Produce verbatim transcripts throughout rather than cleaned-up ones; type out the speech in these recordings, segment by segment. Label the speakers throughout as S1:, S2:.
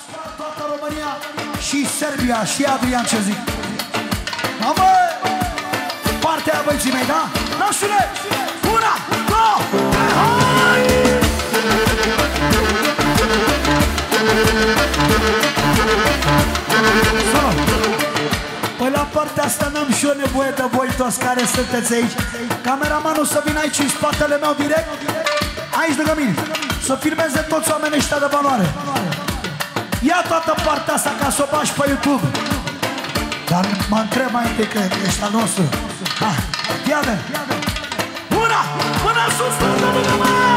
S1: toată România și Serbia și Adrian ce zic. Mamă! Partea aia băieții mei, da? Nașule! Una, două, hai! Păi la partea asta n-am și eu nevoie de voi toți care sunteți aici. Cameramanul să vină aici în spatele meu direct, aici lângă mine, să filmeze toți oamenii ăștia de valoare. Ia toată partea asta ca să o bași pe YouTube. Dar mă întreb mai întâi că ești al nostru. Ha, ia-de! Una! Până sus, toată lumea!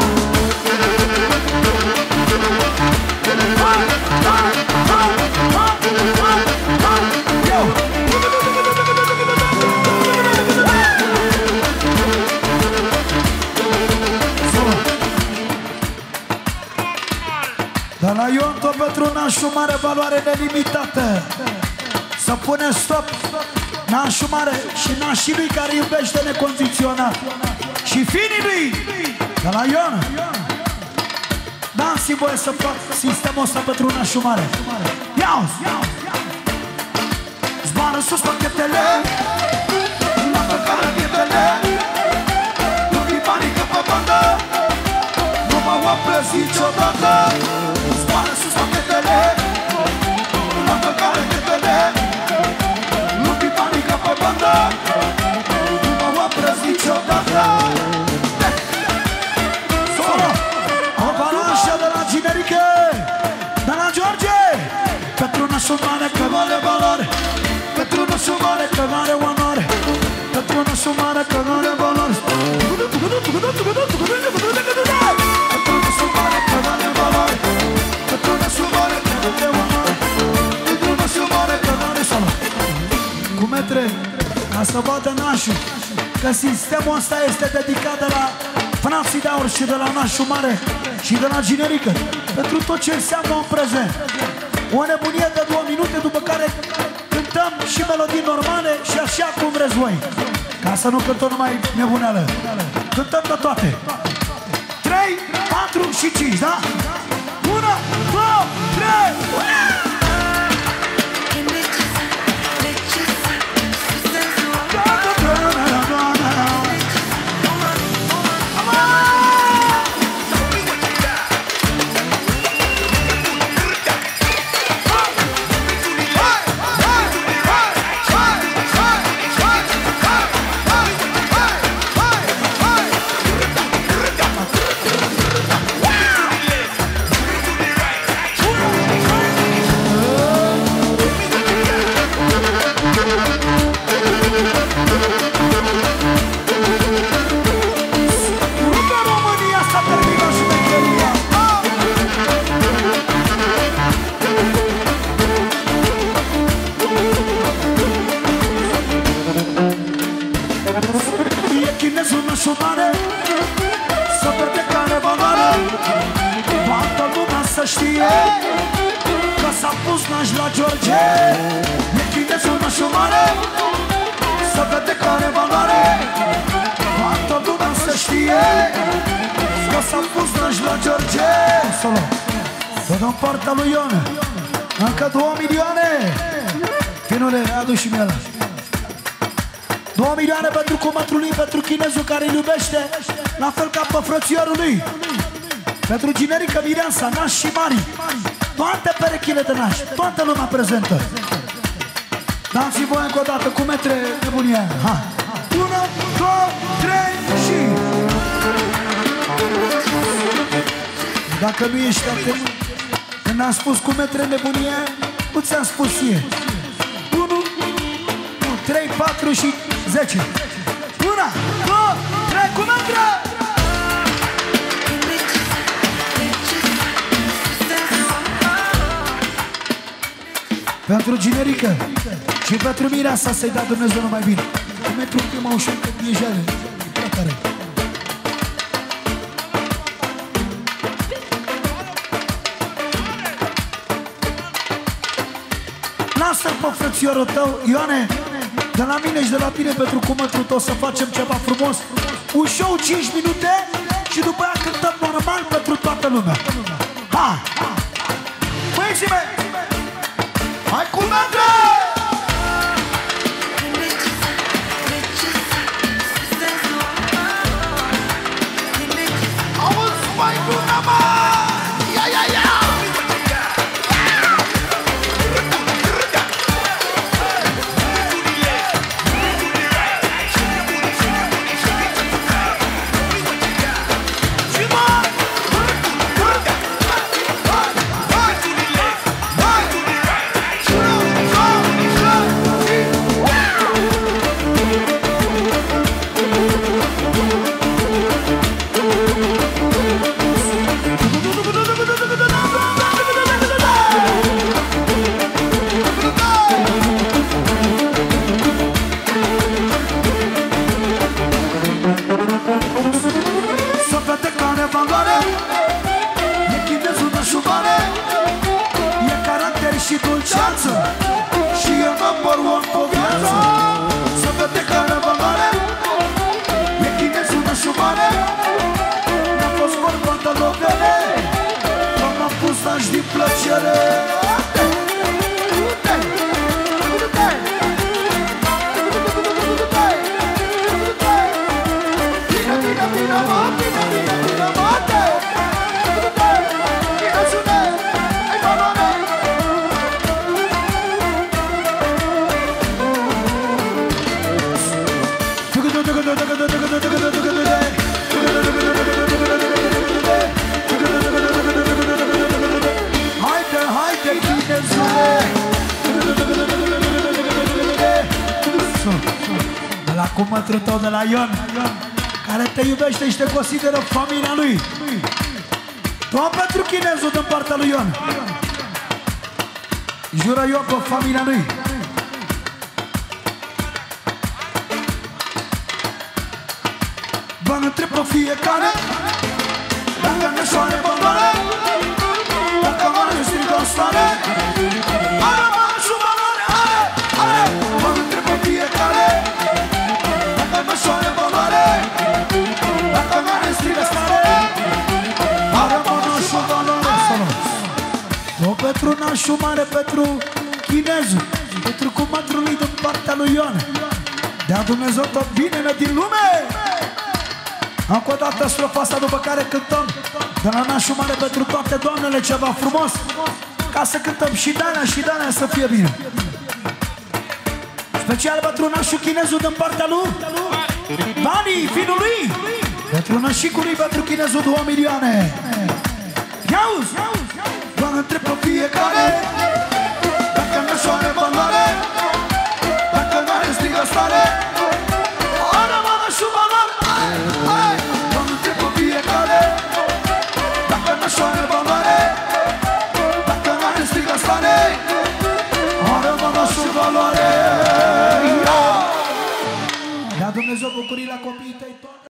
S1: Hai! Hai! Hai! Hai! Hai! Hai! Eu! Dar la Ion tot pentru nașul mare valoare nelimitată. Să pune stop nașul mare și nașii lui care iubește necondiționat și finii lui. Dar la Ion dați-mi voie să fac sistemul ăsta pentru nașul mare. Ia-uzi! Zboară sus pachetele, la măcară pietele, nu-mi panică pe bandă, nu mă opresc niciodată. Zboară sus pachetele, la măcară pietele, nu-mi panică pe bandă, nu mă opresc niciodată. Solo! O balanșă de la Generică, de la George, pentru nașul mare că vale valoare, pentru nașul mare că vale onoare, pentru nașul mare că vale valoare, pentru nașul mare că vale valoare, pentru nașul mare că vale onoare, pentru nașul mare că vale solo. Cu metre, ca să vadă nașul că sistemul ăsta este dedicat de la frații de aur și de la nașul mare și de la Generică, pentru tot ce înseamnă în prezent. O nebunie de două minute, după care cântăm și melodii normale și așa cum vreți voi. Ca să nu cântăm numai nebuneală. Cântăm de toate. Trei, patru și cinci, da? Una, două, trei, una! În partea lui Ion încă două milioane. Finule, adu și mie ăla. Două milioane pentru comatul lui, pentru chinezul care îl iubește, la fel ca pe frățiorul lui. Pentru Generică, Mireasa, nași și mari, toate perechile de nași, toată lumea prezentă. Dați-mi voi încă o dată cu metre nebunia. Ha! Una, două, trei și... Dacă nu ești atent, când am spus cu metre nebunie, nu ți-am spus ție. Unu, trei, patru și zece. Una, două, trei, cu metre! Pentru Generică și pentru Mireasa să-i dea Dumnezeu numai bine. Cu metru prima ușor că e jale. Prea tare. Lasă-l pe frățiorul tău, Ioane, de la mine și de la tine pentru cumătul tău să facem ceva frumos. Un show cinci minute și după aia cântăm normal pentru toată lumea. Ha! Băieții mei! Să vede care valoare, e chinezul de șubare, e caracter și dulceață, și e number one pe viață. Să vede care valoare, e chinezul de șubare, n-a fost vorba de lovele, că m-am pus aș din plăcere. De la cumătrul tău, de la Ion, care te iubește și te consideră familia lui. Tot pentru chinezul din partea lui Ion. Jură eu pe familia lui. Vă întreb pe fiecare dacă ne soare valoare, dacă mare strigă o stare. Are mare și valoare, are, are. Vă întreb pe fiecare dacă ne soare valoare, dacă mare strigă stare. Are mare și valoare. O Petru nașul mare, Petru chinezul, Petru cumătrul lui din partea lui Ion. Dea Dumnezeu tot binele din lume. Încă o dată strofa asta, după care cântăm de la nașul mare pentru toate doamnele ceva frumos, ca să cântăm și Dana și Dana să fie bine. Special pentru nașul chinezul din partea lui Dani, finul lui, pentru nașicul lui, pentru chinezul două milioane. Iauzi, vă întreb pe fiecare dacă nu soare valoare, dacă n-are strigă stare. Are mână și valoare, hai, vă întreb pe fiecare dacă nu soare valoare, dacă n-are strigă stare. Are mână și valoare. Dea Dumnezeu bucurii la copiii tăi toate.